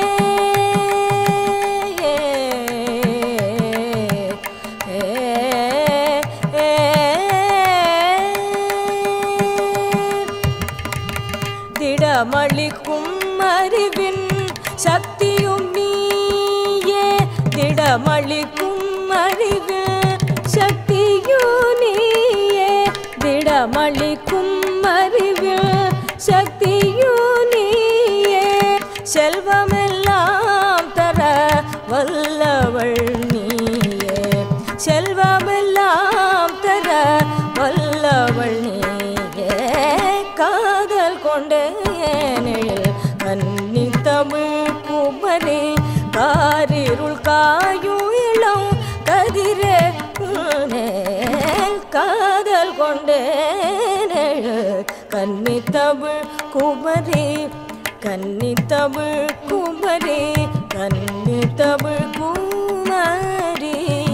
திடமளிக்கும் அறிவின் சக்தியும் நீயே திடமளிக்கும் அறிவின் சக்தியும் நீயே திடமளிக்கும் அறிவில் சக்தியும் நீயே செல்வமெல்லாம் தர வல்லவள் நீயே கன்னி தமிழ் குமரி காரிருள் காயும் இளம் கதிரே காதல் கொண்டேன் கன்னி தமிழ் குமரி கன்னி தமிழ் குமரி கன்னி தமிழ் குமரி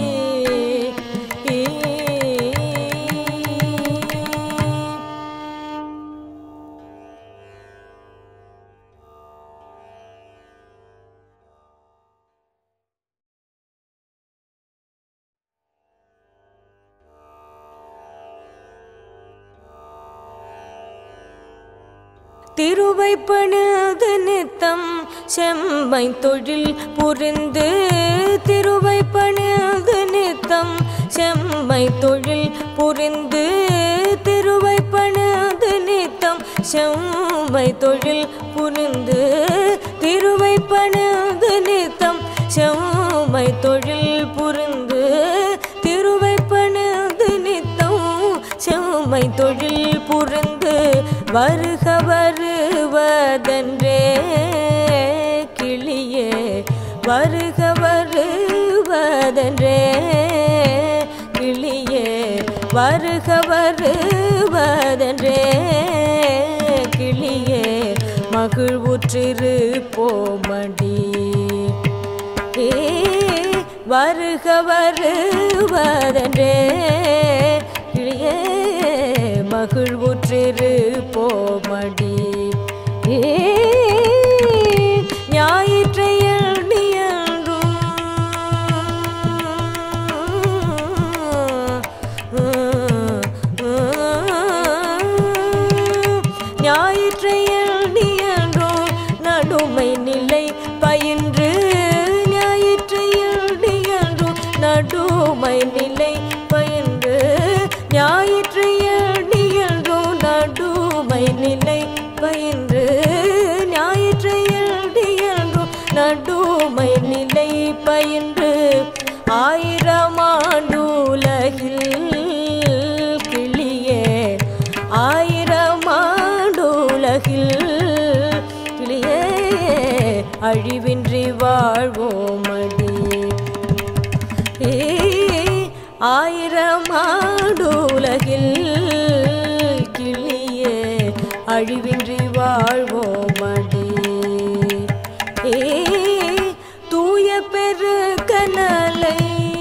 திருவைப்பணிது நித்தம் செம்மை தொழில் புரிந்து திருவைப்பணிது நித்தம் செம்மை தொழில் புரிந்து திருவைப்பணிது நித்தம் செம்மை தொழில் புரிந்து திருவைப்பணிது நித்தம் செம்மை தொழில் புரிந்து திருவைப்பணிது நித்தம் செம்மை தொழில் புரிந்து வருக வருவதென்றே கிளியே வருக வருவதென்றே கிளியே வருக வருவதென்றே கிளியே மகிழ்வுற்றிரு போமடி வருக வருவதென்றே கிளியே மகிழ்வுற்றிரு போமடி ஞாயிற்றையல் நீயன்றும் ஞாயிற்றையல் நீயன்றும் நடுமை நிலை பயின்று ஞாயிற்றையல் நீயன்றும் நடுமை நிலை பயின்று ஞாயிற்றையல் நீயன்றும் நடுமை நிலை பயின்று ஞாயிற்றையல் நீயன்றும் நடுமை நிலை பயின்று ஆயிரம் ஆண்டுலகில் கிளியே ஆயிரம் ஆண்டுலகில் கிளியே அழிவின்றி வாழ்வோமடி ஆயிரம் ஆண்டுலகில் கிளியே அழிவின்றி வாழ்வோமடி தூய பெருக்கனலை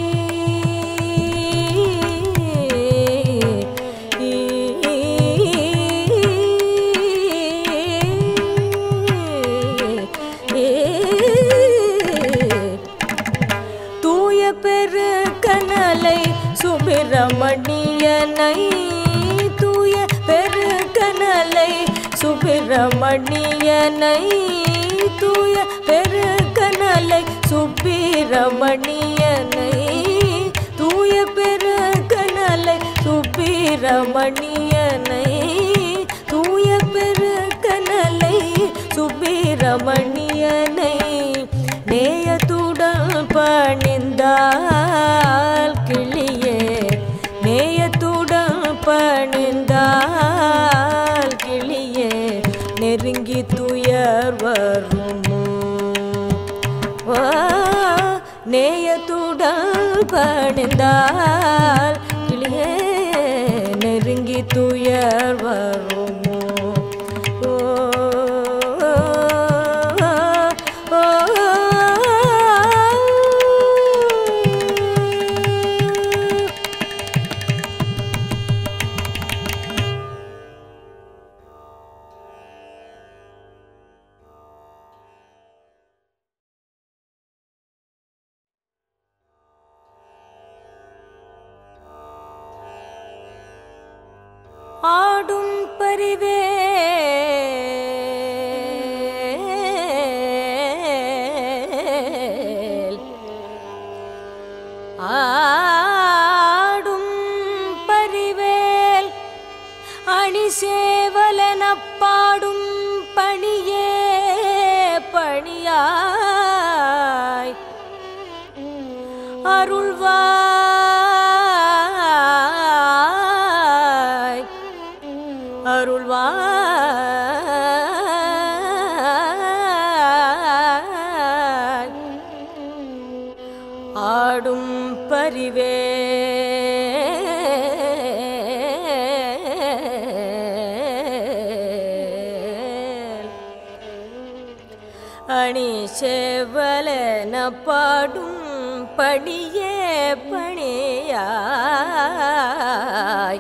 தூய பெருக்கனலை சுப்பிரமணியனை தூய பெருக்கனலை சுப்பிரமணியனை தூய பெருக்கனலை சுப்பிரமணியனை தூய பெருக்கனலை சுப்பிரமணியனை தூய பெருக்கனலை சுப்பிரமணியனை நேயத்துடன் பணிந்தால் கிளியே நேயத்துடன் பணிந்தால் கிளியே நெருங்கி துயர் வருமோ நேயத்துடன் பணிந்தால் கிளியே நெருங்கி துயர் வருமோ ஆடும் பரிவேல் ஆடும் பரிவேல் அணி சேவலனப்பாடும் பணியே பணியாய் அருள்வாய் அருள்வாய் பரிவேல் அணி செவலென பாடும் பணியே பணியாய்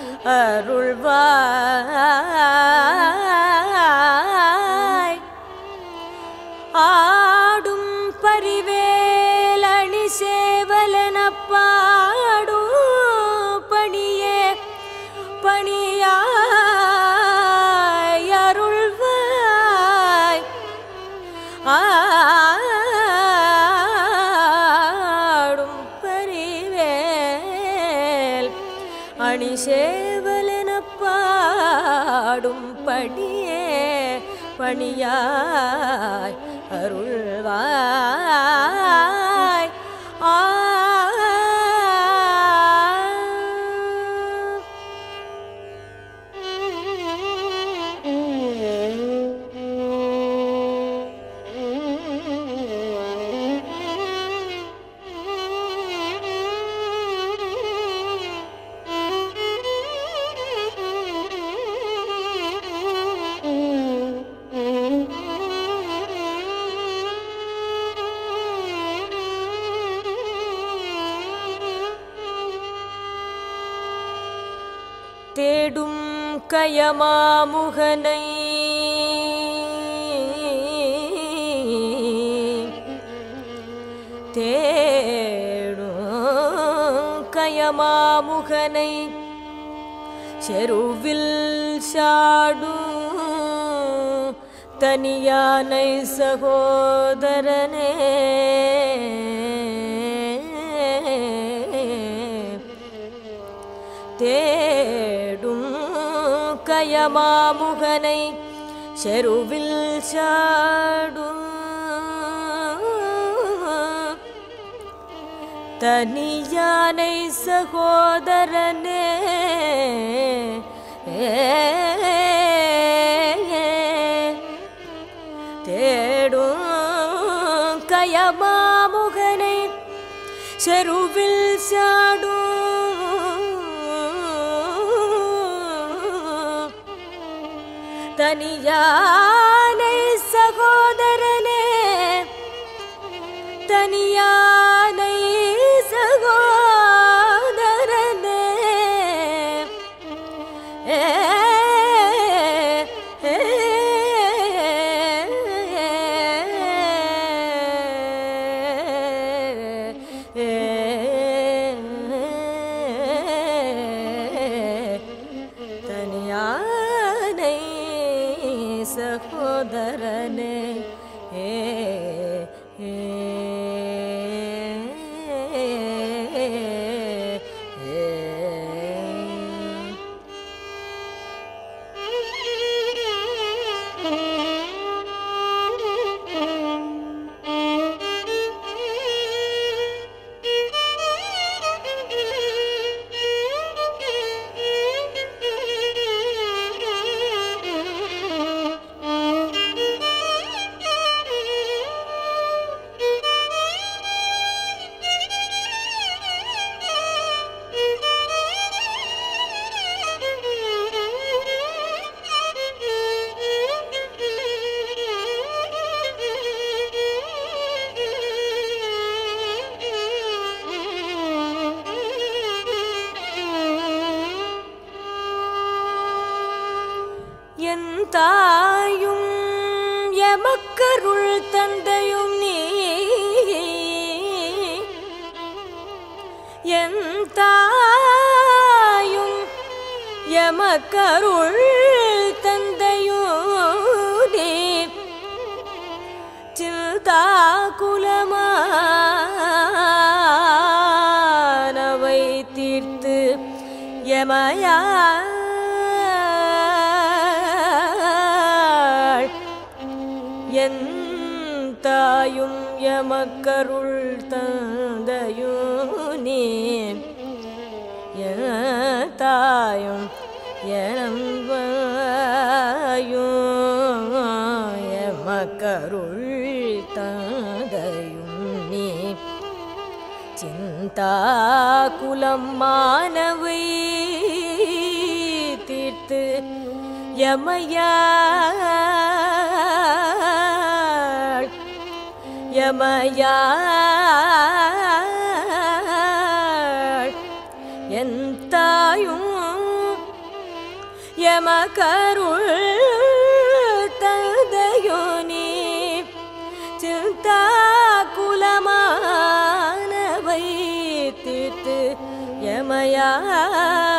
அருள்வாய் ஆடும் பரிவேல் அணி சேவலென பாடும் பணியே பணியாய் அருள்வாய் ஆடும் பரிவேல் அணி சேவலென பாடும் பணியே பணியாய் அருள்வாய் தேடும் கயமாமுகனை தேடும் கயமாமுகனை செருவில் சாடும் தனியானை சகோதரனே தேடும் கயமாமுகனை செருவில் சாடும் தனியானை சகோதரனே தேடும் கயமாமுகனை செருவில் சாடும் தனியானை சகோதரனே தனியானை சகோதரனே தனியானை சகோதரனே தாயும் எமக்கருள் தந்தையும் நீ என் தாயும் எமக்கருள் தந்தையும் நீ சிந்தாகுலமானவை தீர்த்து எமயா தாயும் எமக்கருள் தந்தையும் நீ தாயும் எனம்பாயும் எமக்கருள் தந்தையும் நீ சிந்தாகுலம் மானவை தீர்த்து யமயாள் என் தாயும் யமகருள் தந்தையோனி சிந்தாகுலமானவை தீர்த்து யமயாள்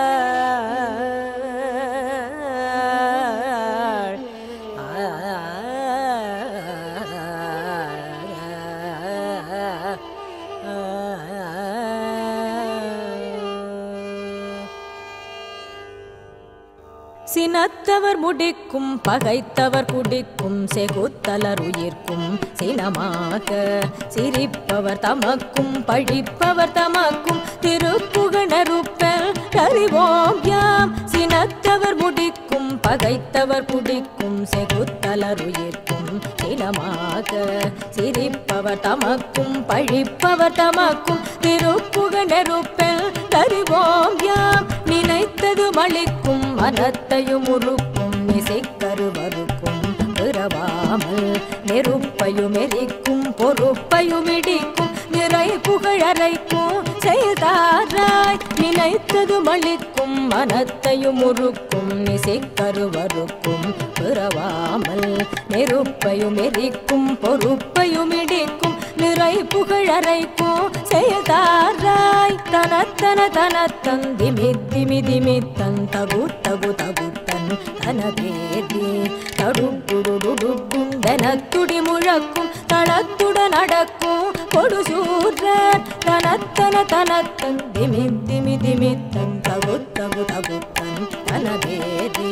சினத்தவர் முடிக்கும் பகைத்தவர் குடிக்கும் செகுத்தலர் உயிர்க்கும் சினமாக சிரிப்பவர் தமக்கும் பழிப்பவர் தமக்கும் திருப்புகணருப்பல் அறிவோம் யாம். சினத்தவர் முடிக்கும் பகைத்தவர் குடிக்கும் செகுத்தலர் உயிர்க்கும் சினமாக சிரிப்பவர் தமக்கும் பழிப்பவர் தமக்கும் திருப்புகணருப்பல் அறிவோம் யாம். நினைத்தது மளிக்கும் மனத்தையும் உருக்கும் இசைக்கருவருக்கும் பிறவாமல் நெருப்பையும் எரிக்கும் பொறுப்பையும் இடிக்கும் நிறை புகழரைக்கும் செய்தாராய். நினைத்தது மளிக்கும் மனத்தையும் உருக்கும் இசைக்கருவருக்கும் பிறவாமல் நெருப்பையும் எரிக்கும் பொறுப்பையும் இடிக்கும் நிறை புகழரைக்கும் செய்தாராய். தனத்தன தனத்தன் திமித்திமிதிமித்தன் தகு தகு தகுத்தன் தனதேதி தடுடுடுடுடுண்டனத்துடி முழக்கும் தளத்துடன் அடக்கும் கொடுசூரர். தனத்தன தனத்தன் திமித்திமிதிமித்தன் தகு தகு தகுத்தன் தனதேதி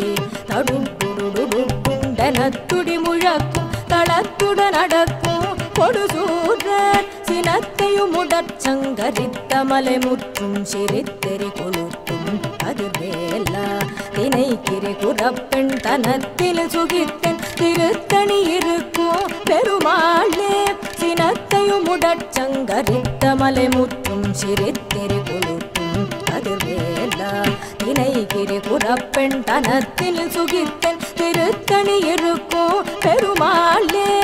தடுடுடுடுடுண்டனத்துடி முழக்கும் தளத்துடன் அடக்கும் கொடுசூரர். சினத்தையும் உடற்சங்கரித்த மலை முற்றும் சிரித்தெறி கொளுத்தும் அதுவேலா தினைக்கிரி குறப்பெண் தனத்தில் சுகித்தன் திருத்தணி இருக்கும் பெருமாளே. சினத்தையும் உடற்சங்கரித்த மலை முற்றும் சிரித்தெறி கொளுத்தும் அதுவேலா தினைக்கிரி குறப்பெண் தனத்தில் சுகித்தன் திருத்தணி இருக்கும் பெருமாளே.